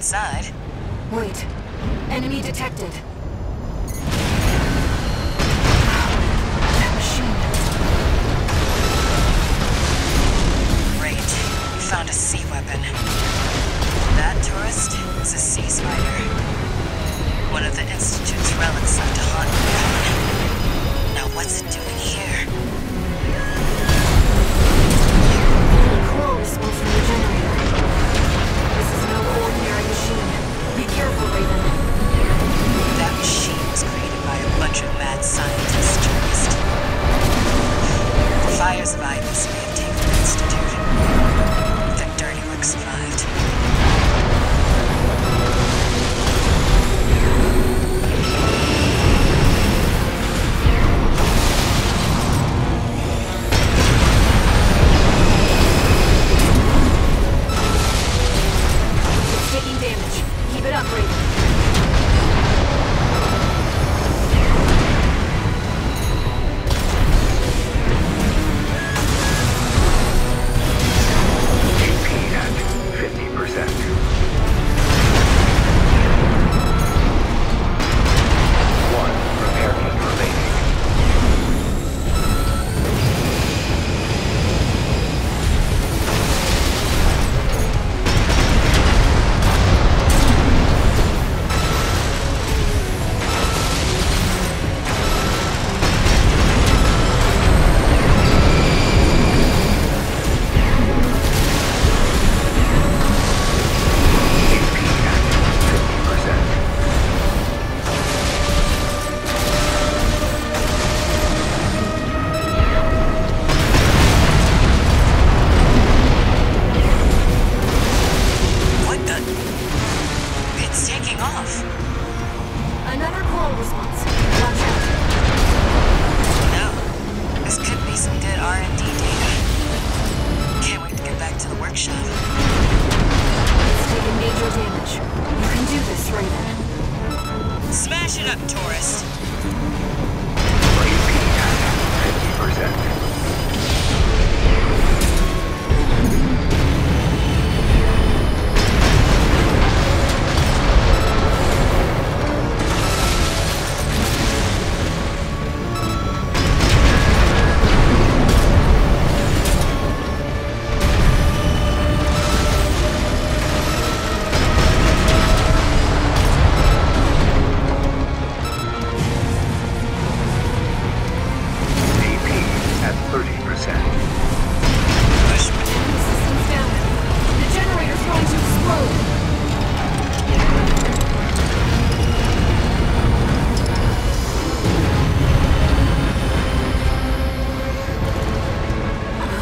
inside. Wait. Enemy detected. That machine. Great. We found a sea weapon. That tourist is a sea spider. One of the Institute's relics left to haunt the town. Now what's it doing